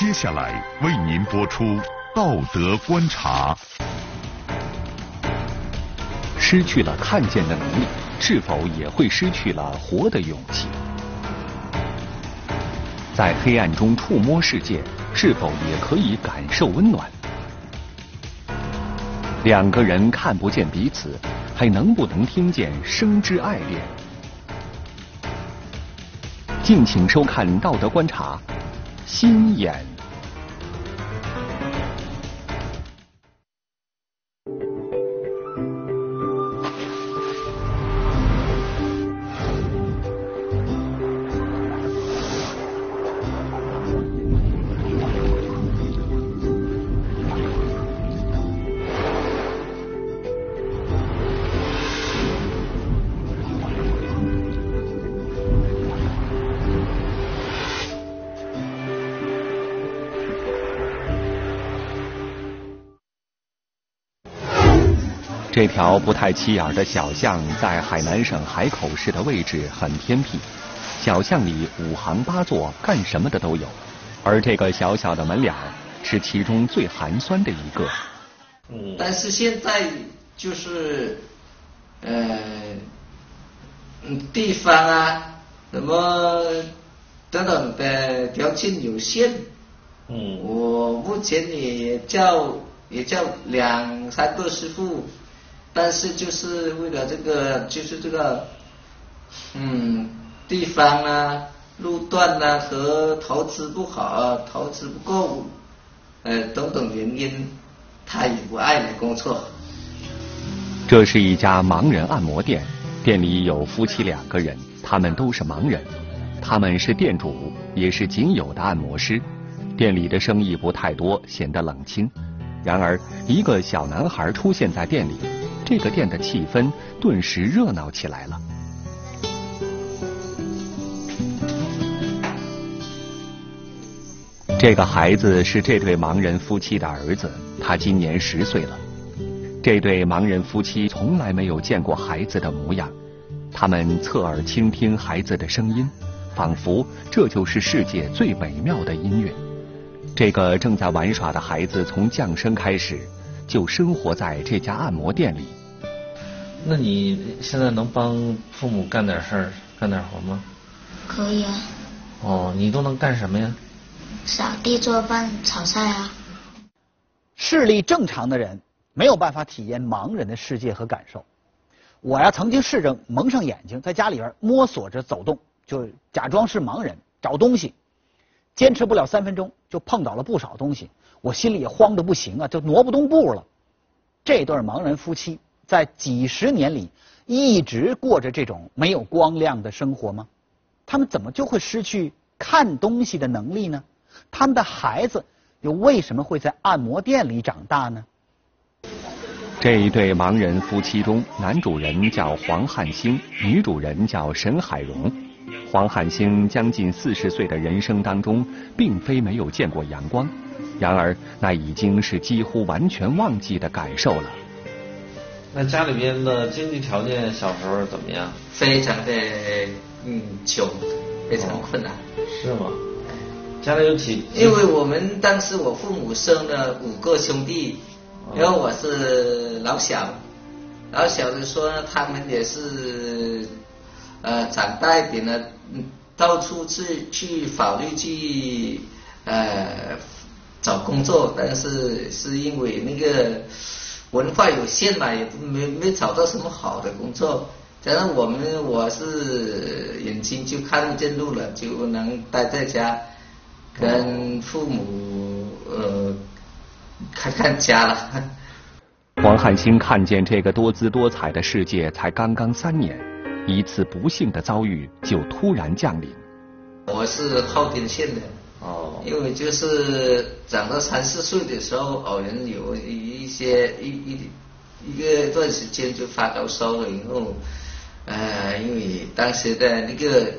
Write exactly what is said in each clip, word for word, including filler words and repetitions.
接下来为您播出道德观察。 失去了看见的能力，是否也会失去了活的勇气？在黑暗中触摸世界，是否也可以感受温暖？两个人看不见彼此，还能不能听见生之爱恋？敬请收看《道德观察》，心眼。这条不太起眼的小巷在海南省海口市的位置很偏僻，小巷里五行八作，干什么的都有，而这个小小的门脸是其中最寒酸的一个。 嗯，但是现在就是呃地方啊什么等等的条件有限，嗯，我目前也叫也叫两三个师傅。但是就是为了这个，就是这个，嗯，地方啊、路段啊和投资不好、投资不够，呃等等原因，他也不爱来工作。 这是一家盲人按摩店，店里有夫妻两个人，他们都是盲人，他们是店主，也是仅有的按摩师。店里的生意不太多，显得冷清。然而，一个小男孩出现在店里。这个店的气氛顿时热闹起来了。这个孩子是这对盲人夫妻的儿子，他今年十岁了。这对盲人夫妻从来没有见过孩子的模样，他们侧耳倾听孩子的声音，仿佛这就是世界最美妙的音乐。这个正在玩耍的孩子从降生开始就生活在这家按摩店里。 那你现在能帮父母干点事儿、干点活吗？ 可以啊。 哦，你都能干什么呀？ 扫地、做饭、炒菜啊。 视力正常的人没有办法体验盲人的世界和感受。我呀，曾经试着蒙上眼睛，在家里边摸索着走动，就假装是盲人找东西，坚持不了三分钟，就碰倒了不少东西，我心里也慌得不行啊，就挪不动步了。这对盲人夫妻在几十年里一直过着这种没有光亮的生活吗？他们怎么就会失去看东西的能力呢？他们的孩子又为什么会在按摩店里长大呢？ 这一对盲人夫妻中，男主人叫黄汉兴，女主人叫沈海荣。黄汉兴将近四十岁的人生当中，并非没有见过阳光，然而那已经是几乎完全忘记的感受了。 那家里边的经济条件小时候怎么样？ 非常的嗯穷，非常困难。 哦、是吗？家里有几？ 因为我们当时我父母生了五个兄弟，然后我是老小，老小的时候呢，他们也是呃长大一点呢，到处去去法律去呃找工作，但是是因为那个文化有限嘛，也没没找到什么好的工作。加上我们我是眼睛就看不见路了，就能待在家跟父母呃看看家了。 黄汉兴看见这个多姿多彩的世界才刚刚三年，一次不幸的遭遇就突然降临。 我是昊天县的。哦，因为就是长到三四岁的时候，偶然有一些一一一个段时间就发高烧了，以后，呃，因为当时的那个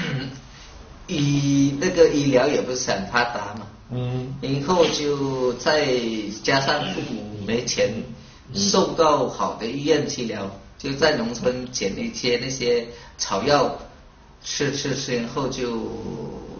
医那个医疗也不是很发达嘛，嗯，然后就再加上父母没钱送到好的医院治疗，就在农村捡一些那些草药吃吃吃，然后就。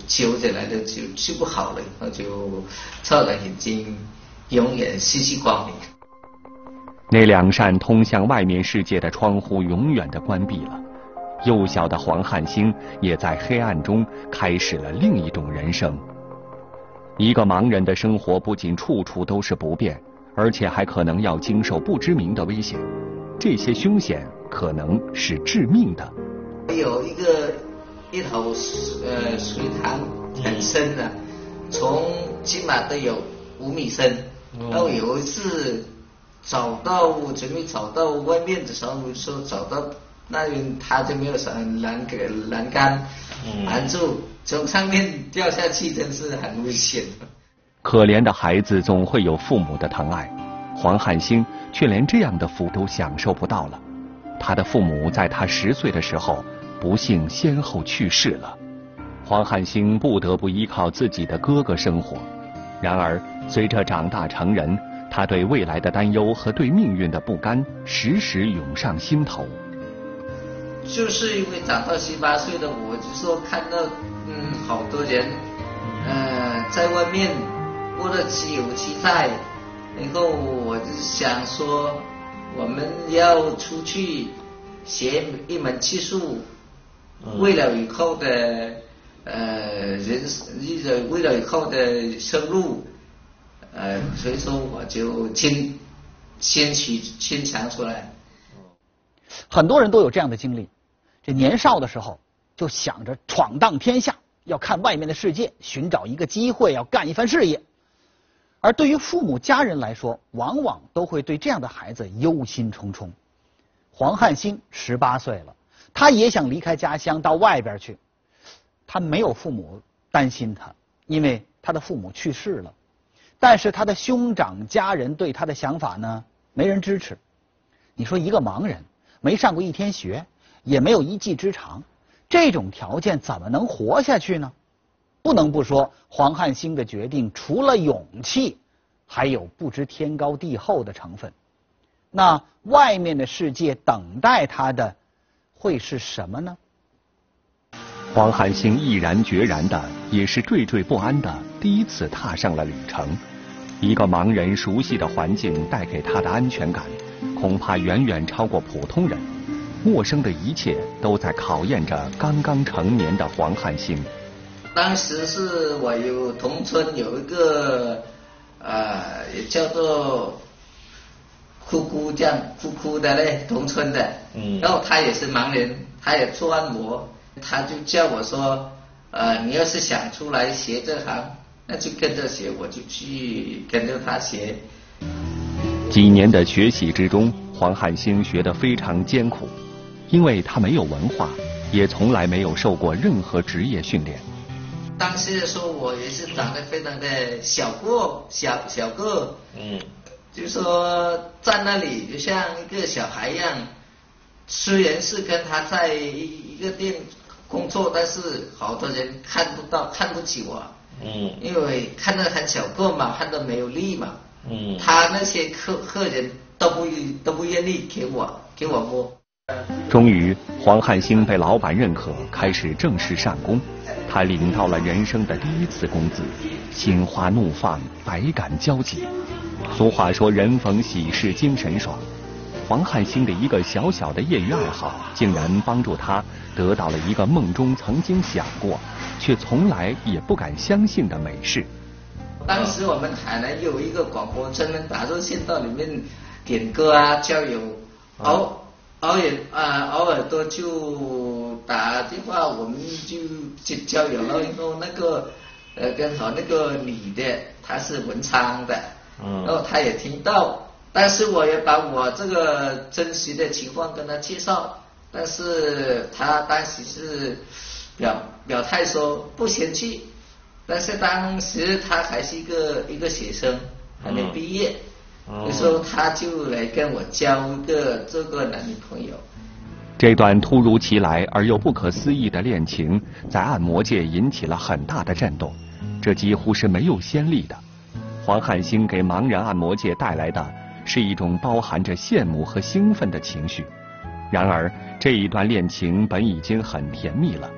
揪起来的就治不好了，然后就照了眼睛永远失去光明。 那两扇通向外面世界的窗户永远的关闭了，幼小的黄汉兴也在黑暗中开始了另一种人生。一个盲人的生活不仅处处都是不便，而且还可能要经受不知名的危险，这些凶险可能是致命的。 有一个一头呃水塘很深的，从起码都有五米深。然后有一次找到准备找到外面的时候，说找到那边他就没有什么栏杆栏杆拦住，从上面掉下去真是很危险。 可怜的孩子总会有父母的疼爱，黄汉兴却连这样的福都享受不到了。他的父母在他十岁的时候不幸先后去世了，黄汉兴不得不依靠自己的哥哥生活。然而随着长大成人，他对未来的担忧和对命运的不甘时时涌上心头。 就是因为长到十八岁的我，就说看到嗯好多人呃在外面过得岂有其在，然后我就想说我们要出去学一门技术，为了以后的呃人为了以后的收入，呃所以说我就先先去先强出来。 很多人都有这样的经历，这年少的时候就想着闯荡天下，要看外面的世界，寻找一个机会，要干一番事业。而对于父母家人来说，往往都会对这样的孩子忧心忡忡。黄汉兴十八岁了，他也想离开家乡到外边去，他没有父母担心他，因为他的父母去世了。但是他的兄长家人对他的想法呢，没人支持。你说一个盲人没上过一天学，也没有一技之长，这种条件怎么能活下去呢？不能不说黄汉兴的决定除了勇气，还有不知天高地厚的成分。那外面的世界等待他的会是什么呢？ 黄汉兴毅然决然的，也是惴惴不安的第一次踏上了旅程。一个盲人熟悉的环境带给他的安全感，恐怕远远超过普通人。陌生的一切都在考验着刚刚成年的黄汉兴。 当时是我有同村有一个呃也叫做哭哭这样哭哭的嘞，同村的，嗯，然后他也是盲人，他也做按摩，他就叫我说，呃，你要是想出来学这行，那就跟着学，我就去跟着他学。 几年的学习之中，黄汉兴学得非常艰苦，因为他没有文化，也从来没有受过任何职业训练。 当时的时候我也是长得非常的小个小小个，嗯，就说站那里就像一个小孩一样，虽然是跟他在一一个店工作，但是好多人看不到看不起我，嗯，因为看得很小个嘛，看得没有力嘛，嗯，他那些客客人都不都不愿意给我给我摸。 终于黄汉兴被老板认可，开始正式上工。他领到了人生的第一次工资，心花怒放，百感交集。俗话说人逢喜事精神爽，黄汉兴的一个小小的业余爱好竟然帮助他得到了一个梦中曾经想过却从来也不敢相信的美事。 当时我们海南有一个广播专门打热线到里面点歌啊交友，偶偶尔啊偶尔多就打电话，我们就就交友了。然后那个呃刚好那个女的她是文昌的，然后她也听到，但是我也把我这个真实的情况跟她介绍，但是她当时是表表态说不嫌弃，但是当时她还是一个一个学生，还没毕业。有时候他就来跟我交一个这个男女朋友。 这段突如其来而又不可思议的恋情在按摩界引起了很大的震动，这几乎是没有先例的。黄汉兴给盲人按摩界带来的是一种包含着羡慕和兴奋的情绪。然而这一段恋情本已经很甜蜜了，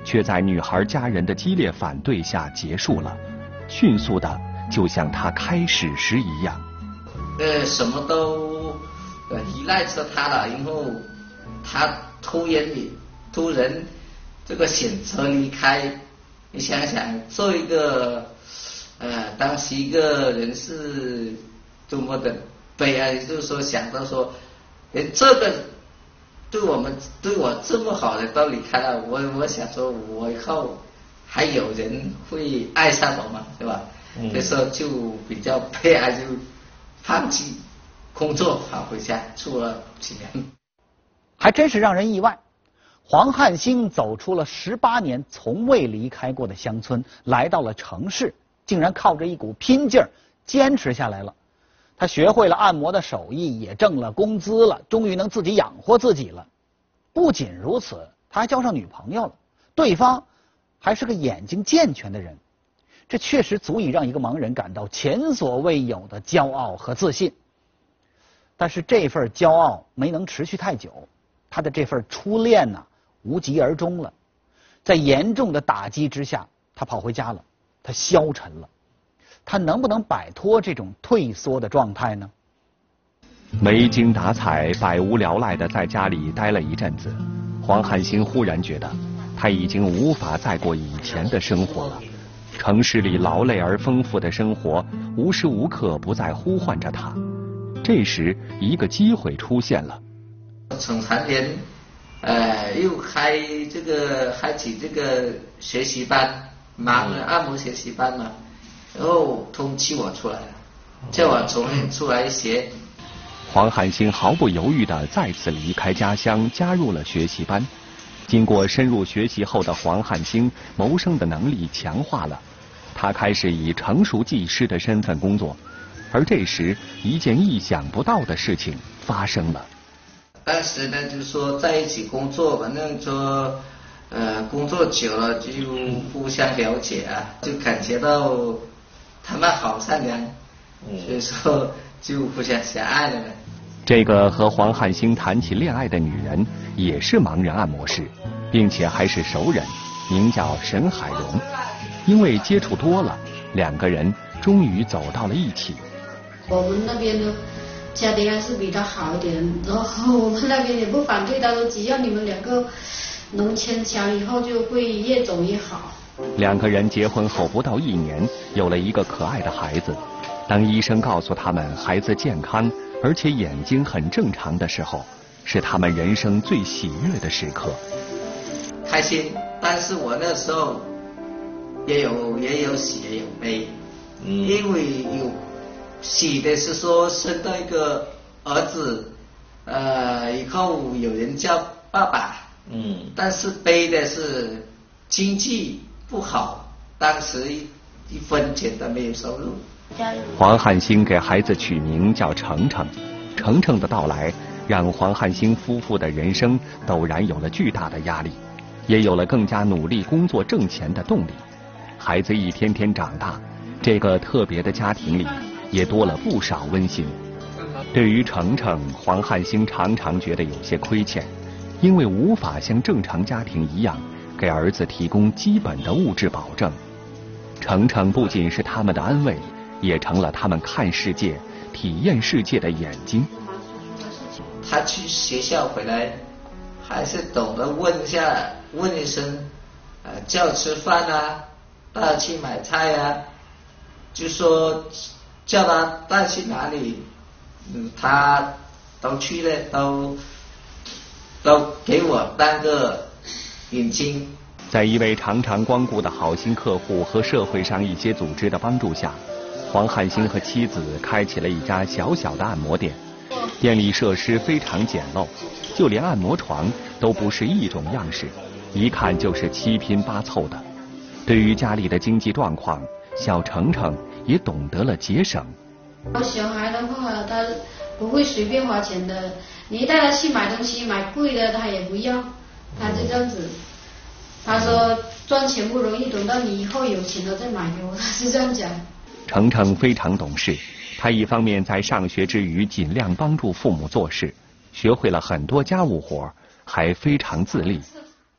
却在女孩家人的激烈反对下结束了，迅速的就像他开始时一样。 呃，什么都呃依赖着他了，然后他突然突然这个选择离开，你想想，做一个呃当时一个人是多么的悲哀，就是说想到说，哎，这个对我们对我这么好的都离开了，我我想说，我以后还有人会爱上我吗？对吧？嗯、所以说就比较悲哀，就放弃工作，跑回家住了几年。 还真是让人意外，黄汉兴走出了十八年从未离开过的乡村，来到了城市，竟然靠着一股拼劲儿坚持下来了。他学会了按摩的手艺，也挣了工资了，终于能自己养活自己了。不仅如此，他还交上女朋友了，对方还是个眼睛健全的人。这确实足以让一个盲人感到前所未有的骄傲和自信。但是这份骄傲没能持续太久，他的这份初恋呢、啊，无疾而终了。在严重的打击之下，他跑回家了，他消沉了。他能不能摆脱这种退缩的状态呢？ 没精打采、百无聊赖的在家里待了一阵子，黄汉兴忽然觉得他已经无法再过以前的生活了。城市里劳累而丰富的生活，无时无刻不在呼唤着他。这时，一个机会出现了。 从残联，呃，又开这个开启这个学习班，盲人按摩学习班嘛，然后通知我出来了，叫我从出来学。 黄汉兴毫不犹豫地再次离开家乡，加入了学习班。经过深入学习后的黄汉兴，谋生的能力强化了，他开始以成熟技师的身份工作。而这时，一件意想不到的事情发生了。 当时呢，就是说在一起工作，反正说，呃，工作久了就互相了解啊，就感觉到他们好善良，所以说就互相相爱了呢。 这个和黄汉兴谈起恋爱的女人也是盲人按摩师，并且还是熟人，名叫沈海荣。因为接触多了，两个人终于走到了一起。 我们那边的家庭还是比较好一点，然后我们那边也不反对，他说只要你们两个能牵强，以后就会越走越好。 两个人结婚后不到一年，有了一个可爱的孩子。当医生告诉他们孩子健康，而且眼睛很正常的时候，是他们人生最喜悦的时刻。 开心，但是我那时候也有也有喜也有悲，嗯、因为有喜的是说生到一个儿子，呃，以后有人叫爸爸，嗯，但是悲的是经济不好，当时一一分钱都没有收入。 黄汉兴给孩子取名叫程程，程程的到来让黄汉兴夫妇的人生陡然有了巨大的压力，也有了更加努力工作挣钱的动力。孩子一天天长大，这个特别的家庭里也多了不少温馨。对于程程，黄汉兴常常觉得有些亏欠，因为无法像正常家庭一样给儿子提供基本的物质保证。程程不仅是他们的安慰，也成了他们看世界、体验世界的眼睛。 他去学校回来，还是懂得问一下，问一声，呃，叫吃饭啊，带去买菜啊，就说叫他带去哪里，嗯，他都去了，都都给我当个眼睛。 在一位常常光顾的好心客户和社会上一些组织的帮助下，黄汉兴和妻子开起了一家小小的按摩店。店里设施非常简陋，就连按摩床都不是一种样式，一看就是七拼八凑的。对于家里的经济状况，小程程也懂得了节省。 小孩的话，他不会随便花钱的，你一带他去买东西，买贵的他也不要，他就这样子。他说赚钱不容易，等到你以后有钱了再买给我，他是这样讲。 程程非常懂事，他一方面在上学之余尽量帮助父母做事，学会了很多家务活，还非常自立。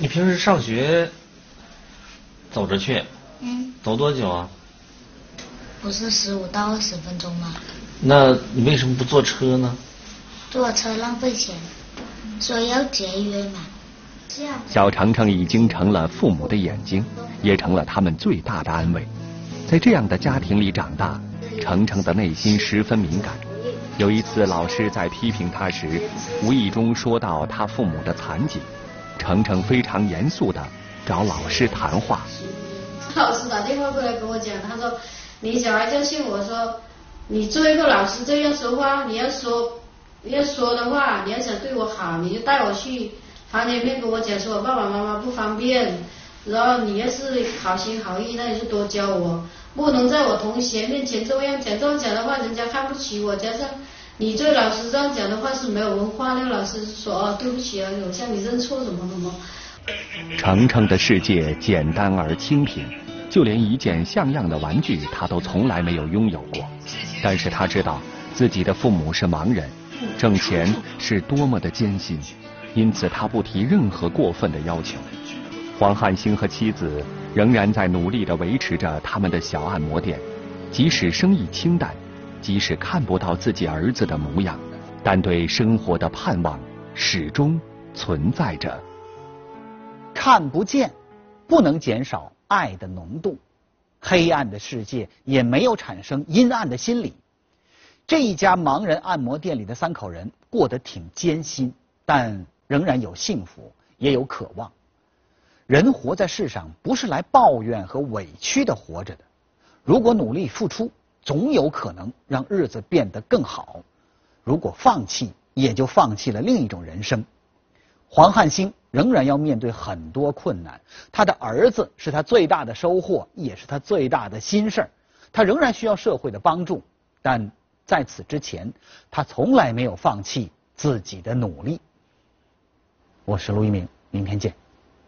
你平时上学走着去？ 嗯。 走多久啊？ 不是十五到二十分钟吗？ 那你为什么不坐车呢？ 坐车浪费钱，所以要节约嘛。 小程程已经成了父母的眼睛，也成了他们最大的安慰。在这样的家庭里长大，程程的内心十分敏感。有一次，老师在批评他时，无意中说到他父母的残疾，程程非常严肃地找老师谈话。 老师打电话过来跟我讲，他说：“你小孩教训我说，你做一个老师这样说话，你要说你要说的话，你要想对我好，你就带我去房间里面跟我讲说我爸爸妈妈不方便，然后你要是好心好意，那你就多教我，不能在我同学面前这样讲，这样讲的话人家看不起我，加上你对老师这样讲的话是没有文化。”那个老师说：“哦，对不起啊，我向你认错，什么什么。” 程程的世界简单而清贫，就连一件像样的玩具他都从来没有拥有过。但是他知道自己的父母是盲人，挣钱是多么的艰辛，因此他不提任何过分的要求。黄汉兴和妻子仍然在努力地维持着他们的小按摩店，即使生意清淡，即使看不到自己儿子的模样，但对生活的盼望始终存在着。 看不见，不能减少爱的浓度，黑暗的世界也没有产生阴暗的心理。这一家盲人按摩店里的三口人过得挺艰辛，但仍然有幸福，也有渴望。人活在世上，不是来抱怨和委屈的活着的。如果努力付出，总有可能让日子变得更好；如果放弃，也就放弃了另一种人生。黄汉兴仍然要面对很多困难，他的儿子是他最大的收获，也是他最大的心事儿。他仍然需要社会的帮助，但在此之前，他从来没有放弃自己的努力。我是陆一鸣，明天见。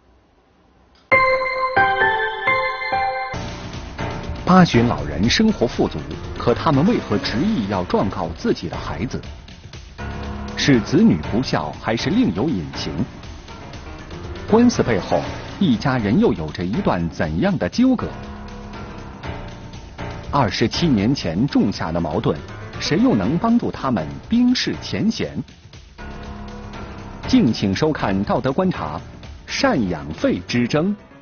八旬老人生活富足，可他们为何执意要状告自己的孩子？是子女不孝，还是另有隐情？官司背后，一家人又有着一段怎样的纠葛？二十七年前种下的矛盾，谁又能帮助他们冰释前嫌？敬请收看《道德观察》，赡养费之争。